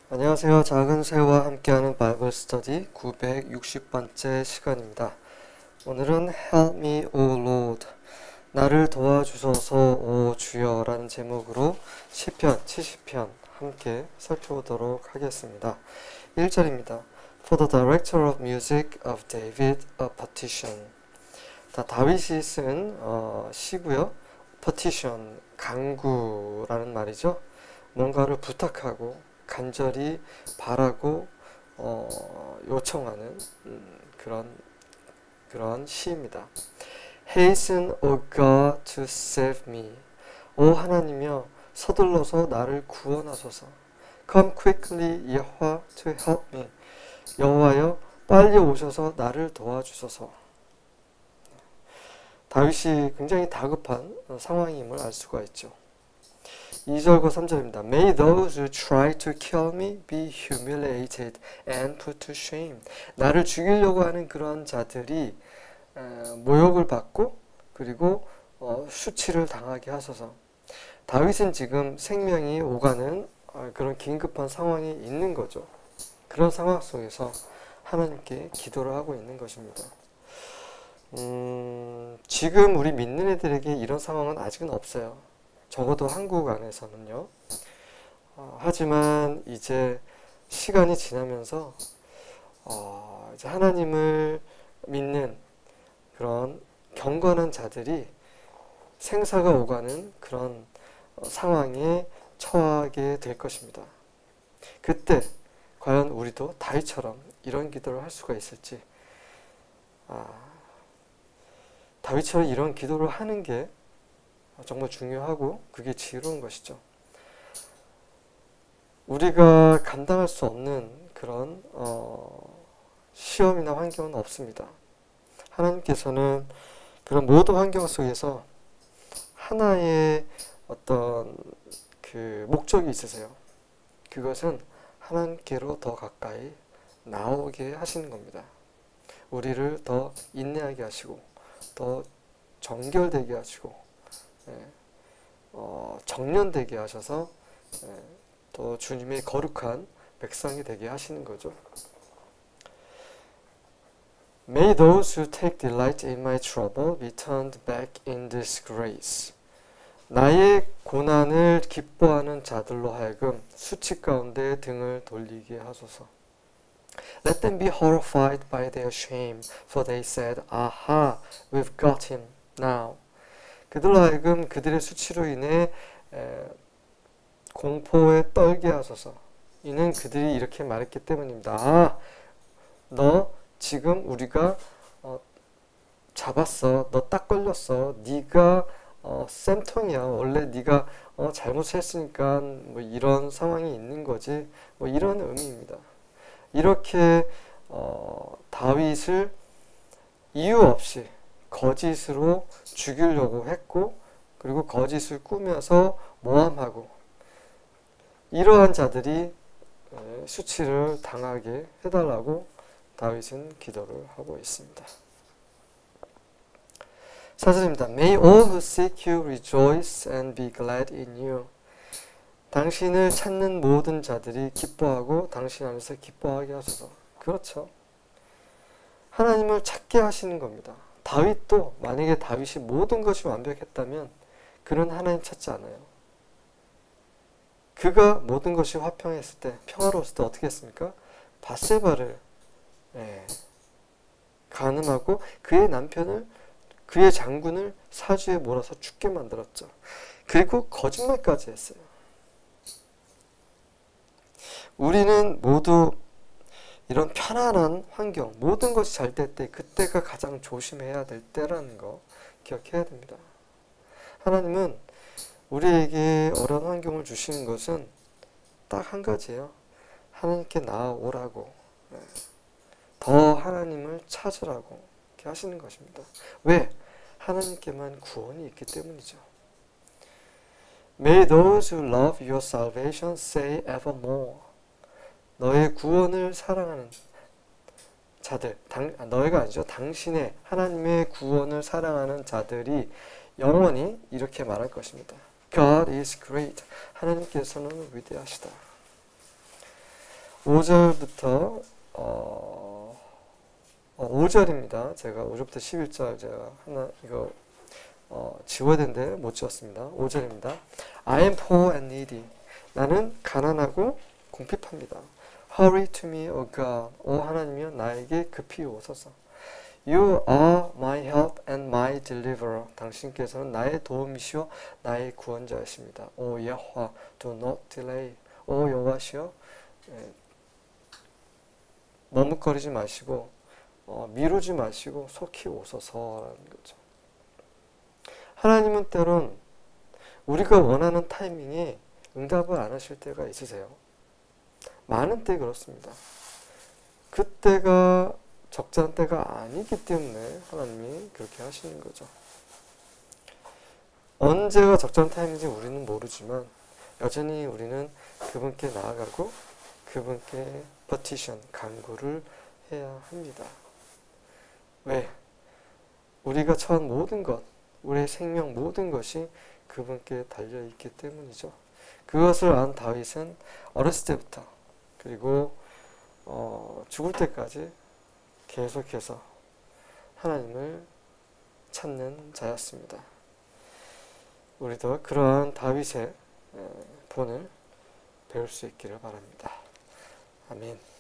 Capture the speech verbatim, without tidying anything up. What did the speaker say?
안녕하세요. 작은 새와 함께하는 바이블 스터디 구백육십 번째 시간입니다. 오늘은 Help me, O Lord, 나를 도와주소서 오 주여 라는 제목으로 시편 칠십 편 함께 살펴보도록 하겠습니다. 일 절입니다. For the director of music of David, a petition. 다 다윗이 쓴 어, 시고요. petition, 간구라는 말이죠. 뭔가를 부탁하고 간절히 바라고 어, 요청하는 음, 그런 그런 시입니다. Hasten, O God, to save me. 오 하나님이여 서둘러서 나를 구원하소서. Come quickly, 여호와, to help me. 여호와여 빨리 오셔서 나를 도와주소서. 다윗이 굉장히 다급한 상황임을 알 수가 있죠. 이 절과 삼 절입니다. May those who try to kill me be humiliated and put to shame. 나를 죽이려고 하는 그런 자들이 모욕을 받고 그리고 수치를 당하게 하소서. 다윗은 지금 생명이 오가는 그런 긴급한 상황이 있는 거죠. 그런 상황 속에서 하나님께 기도를 하고 있는 것입니다. 음, 지금 우리 믿는 애들에게 이런 상황은 아직은 없어요. 적어도 한국 안에서는요. 어, 하지만 이제 시간이 지나면서 어, 이제 하나님을 믿는 그런 경건한 자들이 생사가 오가는 그런 어, 상황에 처하게 될 것입니다. 그때 과연 우리도 다윗처럼 이런 기도를 할 수가 있을지, 아, 다윗처럼 이런 기도를 하는 게 정말 중요하고 그게 지혜로운 것이죠. 우리가 감당할 수 없는 그런 어, 시험이나 환경은 없습니다. 하나님께서는 그런 모든 환경 속에서 하나의 어떤 그 목적이 있으세요. 그것은 하나님께로 더 가까이 나오게 하시는 겁니다. 우리를 더 인내하게 하시고 더 정결되게 하시고 예, 어, 정련되게 하셔서 예, 또 주님의 거룩한 백성이 되게 하시는 거죠. May those who take delight in my trouble be turned back in disgrace. 나의 고난을 기뻐하는 자들로 하여금 수치 가운데 등을 돌리게 하소서. Let them be horrified by their shame, for they said, Aha, we've got him now. 그들로 하여금 그들의 수치로 인해 에, 공포에 떨게 하소서. 이는 그들이 이렇게 말했기 때문입니다. 아, 너 지금 우리가 어, 잡았어. 너 딱 걸렸어. 네가 어, 쌤통이야. 원래 네가 어, 잘못했으니까 뭐 이런 상황이 있는 거지. 뭐 이런 의미입니다. 이렇게 어, 다윗을 이유 없이 거짓으로 죽이려고 했고 그리고 거짓을 꾸며서 모함하고 이러한 자들이 수치를 당하게 해달라고 다윗은 기도를 하고 있습니다. 사 절입니다. May all who seek you rejoice and be glad in you. 당신을 찾는 모든 자들이 기뻐하고 당신 안에서 기뻐하게 하소서. 그렇죠. 하나님을 찾게 하시는 겁니다. 다윗도 만약에 다윗이 모든 것이 완벽했다면 그는 하나님 찾지 않아요. 그가 모든 것이 화평했을 때, 평화로웠을 때 어떻게 했습니까? 밧세바를 예, 간음하고 그의 남편을, 그의 장군을 사주에 몰아서 죽게 만들었죠. 그리고 거짓말까지 했어요. 우리는 모두 이런 편안한 환경, 모든 것이 잘 될 때, 그때가 가장 조심해야 될 때라는 거 기억해야 됩니다. 하나님은 우리에게 어려운 환경을 주시는 것은 딱 한 가지예요. 하나님께 나아오라고, 더 하나님을 찾으라고 이렇게 하시는 것입니다. 왜? 하나님께만 구원이 있기 때문이죠. May those who love your salvation say evermore. 너의 구원을 사랑하는 자들, 당, 너희가 아니죠. 당신의 하나님의 구원을 사랑하는 자들이 영원히 이렇게 말할 것입니다. God is great. 하나님께서는 위대하시다. 오 절부터 어, 어, 오 절입니다. 제가 오 절부터 십일 절 제가 하나 이거 어, 지워야 되는데 못 지웠습니다. 오 절입니다. I am poor and needy. 나는 가난하고 궁핍합니다. Hurry to me, O God. 오 하나님이여 나에게 급히 오소서. You are my help and my deliverer. 당신께서는 나의 도움이시오 나의 구원자이십니다. 오 여호와, do not delay. 오 여호와시여, 예, 머뭇거리지 마시고 어, 미루지 마시고 속히 오소서라는 거죠. 하나님은 때론 우리가 원하는 타이밍에 응답을 안 하실 때가 있으세요. 많은 때 그렇습니다. 그때가 적절한 때가 아니기 때문에 하나님이 그렇게 하시는 거죠. 언제가 적절한 타이밍인지 우리는 모르지만 여전히 우리는 그분께 나아가고 그분께 petition, 간구를 해야 합니다. 왜? 우리가 처한 모든 것, 우리의 생명 모든 것이 그분께 달려있기 때문이죠. 그것을 안 다윗은 어렸을 때부터 그리고 어, 죽을 때까지 계속해서 하나님을 찾는 자였습니다. 우리도 그러한 다윗의 본을 배울 수 있기를 바랍니다. 아멘.